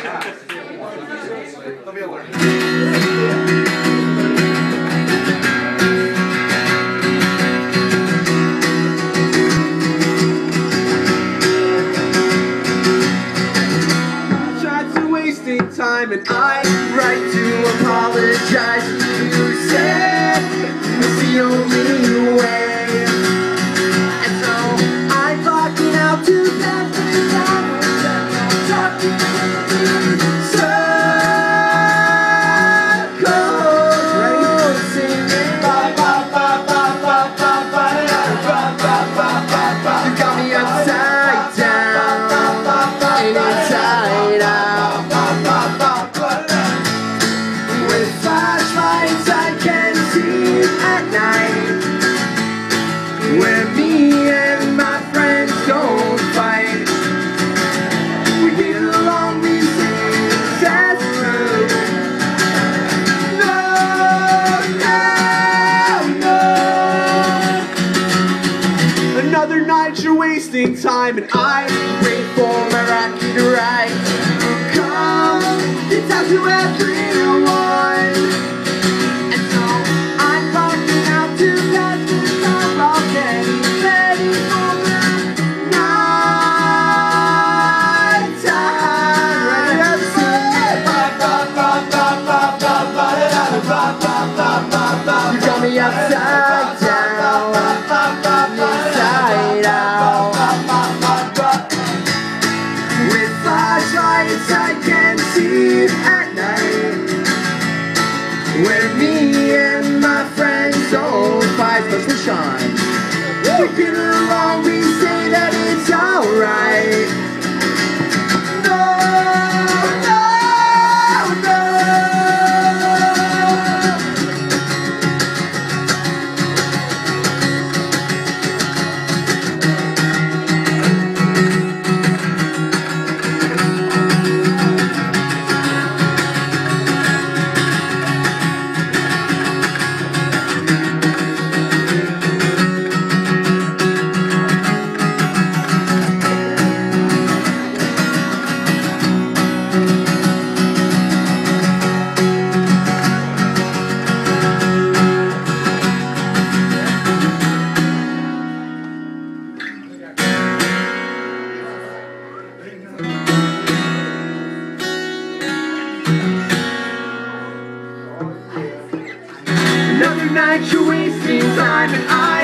Time and I'm right to apologize. You said it's the only way, and so I blocked it out to pass the time. Circles, right? Singing ba ba ba ba ba ba ba ba ba ba ba. You got me upside down and inside out. Where me and my friends don't fight, we get along, we sing, that's true. No, no, no. Another night you're wasting time, and I wait for my rocket to ride. Come, it's out to everyone, and so I'm walking out to pass the time all day. You got me upside down, inside out. With flashlights I can see at night, where me and my friends don't fight, but we shine. We get along, we say that it's alright. Another night you're wasting time, and I